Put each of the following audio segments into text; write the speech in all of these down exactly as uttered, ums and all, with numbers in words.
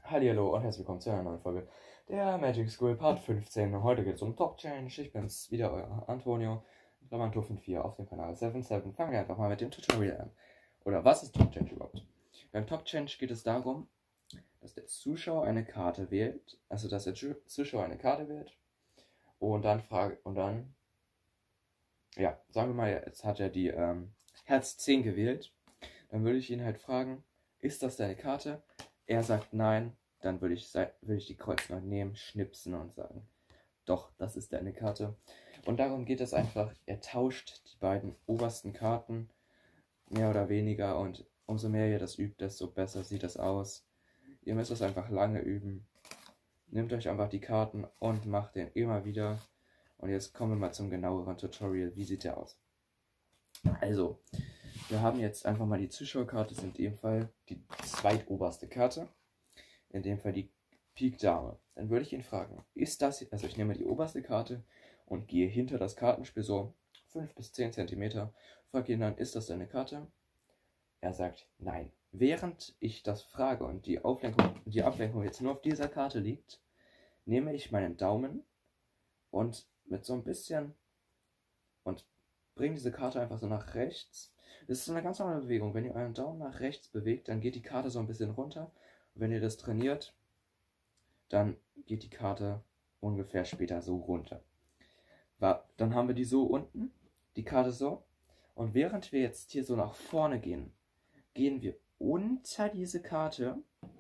Hallihallo und herzlich willkommen zu einer neuen Folge der Magic School Part fünfzehn. Heute geht es um Top Change. Ich bin's wieder, euer Antonio, Lamantur fünf vier auf dem Kanal sieben sieben. Fangen wir einfach mal mit dem Tutorial an. Oder was ist Top Change überhaupt? Beim Top Change geht es darum, dass der Zuschauer eine Karte wählt, also dass der Zuschauer eine Karte wählt und dann fragt, und dann, ja, sagen wir mal, jetzt hat er die ähm, Herz zehn gewählt. Dann würde ich ihn halt fragen, ist das deine Karte? Er sagt nein, dann würde ich, würde ich die Kreuz neun nehmen, schnipsen und sagen, doch, das ist deine Karte. Und darum geht es einfach, er tauscht die beiden obersten Karten, mehr oder weniger, und umso mehr ihr das übt, desto besser sieht das aus. Ihr müsst es einfach lange üben. Nehmt euch einfach die Karten und macht den immer wieder. Und jetzt kommen wir mal zum genaueren Tutorial. Wie sieht der aus? Also, wir haben jetzt einfach mal die Zuschauerkarte, das ist in dem Fall die zweitoberste Karte. In dem Fall die Pik Dame. Dann würde ich ihn fragen, ist das, also ich nehme die oberste Karte und gehe hinter das Kartenspiel so fünf bis zehn Zentimeter. Frage ihn dann, ist das deine Karte? Er sagt nein. Während ich das frage und die, Auflenkung, die Ablenkung jetzt nur auf dieser Karte liegt, nehme ich meinen Daumen und mit so ein bisschen und bringe diese Karte einfach so nach rechts. Das ist eine ganz normale Bewegung. Wenn ihr euren Daumen nach rechts bewegt, dann geht die Karte so ein bisschen runter. Und wenn ihr das trainiert, dann geht die Karte ungefähr später so runter. Dann haben wir die so unten, die Karte so. Und während wir jetzt hier so nach vorne gehen, gehen wir unter diese Karte.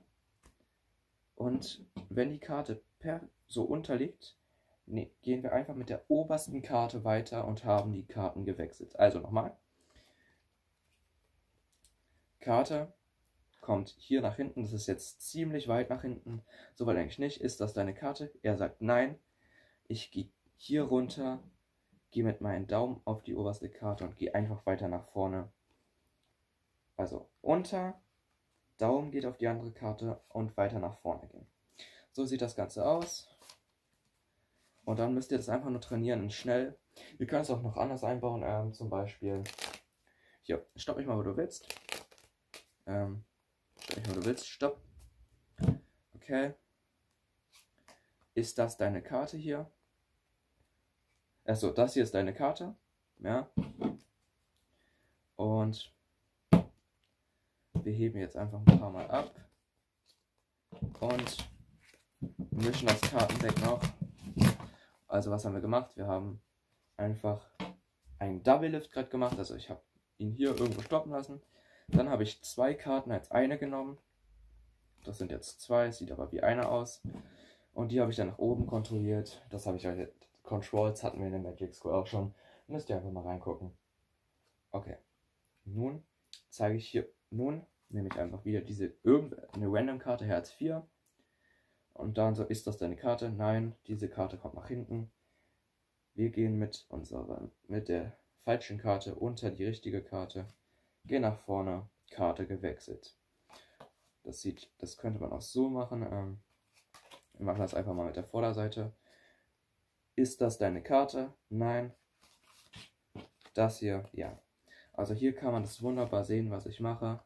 Und wenn die Karte per so unterliegt, nee, gehen wir einfach mit der obersten Karte weiter und haben die Karten gewechselt. Also nochmal. Karte kommt hier nach hinten, das ist jetzt ziemlich weit nach hinten, so weit eigentlich nicht. Ist das deine Karte? Er sagt nein. Ich gehe hier runter, gehe mit meinem Daumen auf die oberste Karte und gehe einfach weiter nach vorne. Also unter, Daumen geht auf die andere Karte und weiter nach vorne gehen. So sieht das Ganze aus. Und dann müsst ihr das einfach nur trainieren und schnell. Ihr könnt es auch noch anders einbauen, ähm, zum Beispiel, hier, stopp mich mal, wo du willst. Ähm, stopp mich mal, wo du willst, stopp. Okay. Ist das deine Karte hier? Achso, das hier ist deine Karte. Ja. Und wir heben jetzt einfach ein paar Mal ab. Und mischen das Kartendeck noch. Also was haben wir gemacht? Wir haben einfach einen Double Lift gerade gemacht. Also ich habe ihn hier irgendwo stoppen lassen. Dann habe ich zwei Karten als eine genommen. Das sind jetzt zwei, sieht aber wie eine aus. Und die habe ich dann nach oben kontrolliert. Das habe ich halt, Controls hatten wir in der Magic School auch schon. Müsst ihr einfach mal reingucken. Okay. Nun zeige ich hier, nun nehme ich einfach wieder diese irgendeine Random Karte, Herz vier. Und dann so, ist das deine Karte? Nein, diese Karte kommt nach hinten. Wir gehen mit unserer, mit der falschen Karte unter die richtige Karte. Gehen nach vorne, Karte gewechselt. Das sieht, das könnte man auch so machen. Ähm, wir machen das einfach mal mit der Vorderseite. Ist das deine Karte? Nein. Das hier, ja. Also hier kann man das wunderbar sehen, was ich mache.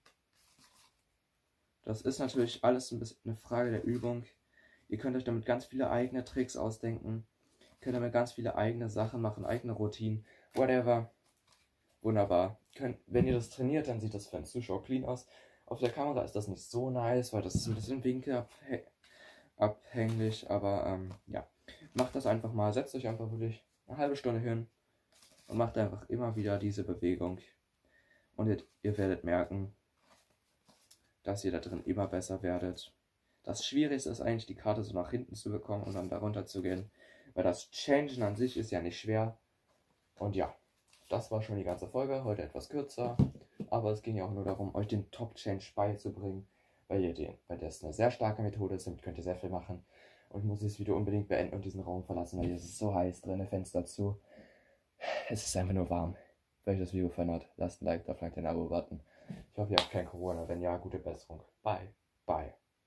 Das ist natürlich alles ein bisschen eine Frage der Übung. Ihr könnt euch damit ganz viele eigene Tricks ausdenken. Ihr könnt damit ganz viele eigene Sachen machen, eigene Routinen, whatever. Wunderbar. Könnt, wenn ihr das trainiert, dann sieht das für einen Zuschauer clean aus. Auf der Kamera ist das nicht so nice, weil das ist ein bisschen winkelabhängig. Aber ähm, ja, macht das einfach mal. Setzt euch einfach wirklich eine halbe Stunde hin und macht einfach immer wieder diese Bewegung. Und ihr, ihr werdet merken, dass ihr da drin immer besser werdet. Das Schwierigste ist eigentlich, die Karte so nach hinten zu bekommen und dann darunter zu gehen. Weil das Changen an sich ist ja nicht schwer. Und ja, das war schon die ganze Folge. Heute etwas kürzer. Aber es ging ja auch nur darum, euch den Top Change beizubringen. Weil ihr den, weil das eine sehr starke Methode ist. Damit könnt ihr sehr viel machen. Und ich muss dieses Video unbedingt beenden und diesen Raum verlassen, weil hier ist es so heiß drin, Fenster zu. Es ist einfach nur warm. Wenn euch das Video gefallen hat, lasst ein Like da, vielleicht den Abo-Button. Ich hoffe, ihr habt kein Corona. Wenn ja, gute Besserung. Bye. Bye.